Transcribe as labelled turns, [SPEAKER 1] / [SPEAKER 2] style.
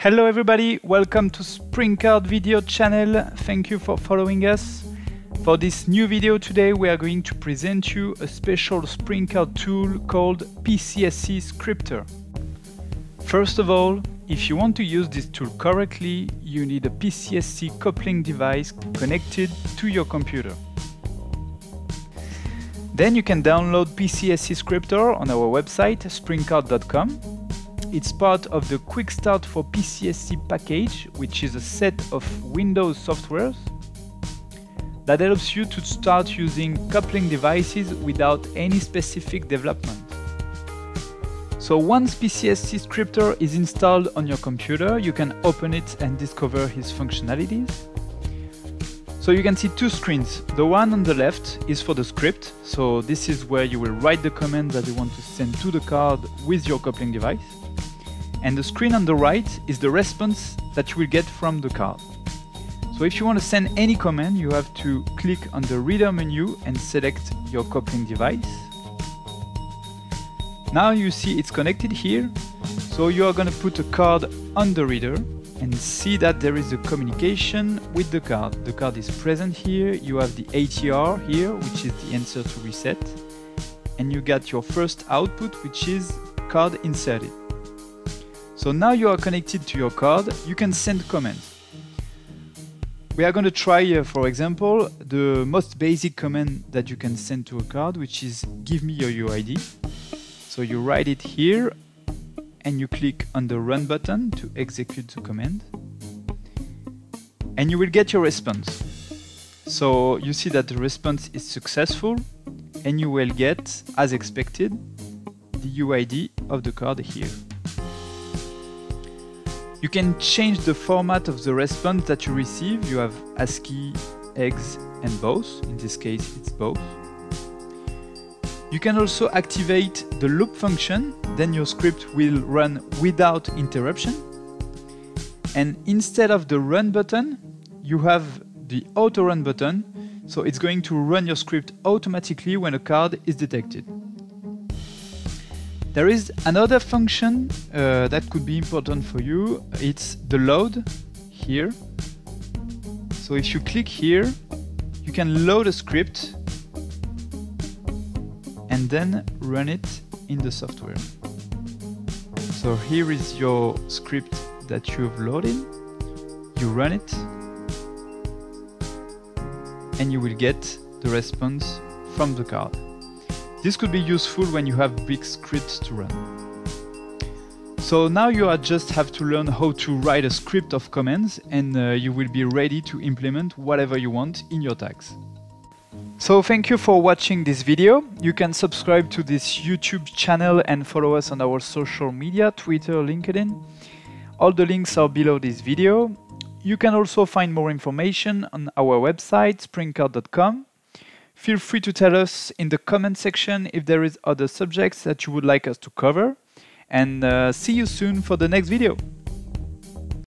[SPEAKER 1] Hello everybody, welcome to Spring Card video channel. Thank you for following us. For this new video today we are going to present you a special Spring Card tool called PCSC Scriptor. First of all, if you want to use this tool correctly, you need a PCSC coupling device connected to your computer. Then you can download PCSC Scriptor on our website springcard.com. It's part of the Quick Start for PCSC package, which is a set of Windows softwares that helps you to start using coupling devices without any specific development. So once PCSC Scriptor is installed on your computer, you can open it and discover its functionalities. So you can see two screens. The one on the left is for the script. So this is where you will write the command that you want to send to the card with your coupling device. And the screen on the right is the response that you will get from the card. So if you want to send any command, you have to click on the reader menu and select your coupling device. Now you see it's connected here. So you are going to put a card on the reader and see that there is a communication with the card. The card is present here. You have the ATR here, which is the answer to reset. And you got your first output, which is card inserted. So now you are connected to your card, you can send commands. We are going to try, for example, the most basic command that you can send to a card, which is give me your UID. So you write it here and you click on the run button to execute the command. And you will get your response. So you see that the response is successful and you will get, as expected, the UID of the card here. You can change the format of the response that you receive. You have ASCII, EX, and both. In this case, it's both. You can also activate the loop function. Then your script will run without interruption. And instead of the run button, you have the auto run button. So it's going to run your script automatically when a card is detected. There is another function that could be important for you. It's the load here. So if you click here, you can load a script and then run it in the software. So here is your script that you've loaded. You run it and you will get the response from the card. This could be useful when you have big scripts to run. So now you just have to learn how to write a script of commands and you will be ready to implement whatever you want in your tags. So thank you for watching this video. You can subscribe to this YouTube channel and follow us on our social media, Twitter, LinkedIn. All the links are below this video. You can also find more information on our website, springcard.com. Feel free to tell us in the comment section if there is other subjects that you would like us to cover. And see you soon for the next video.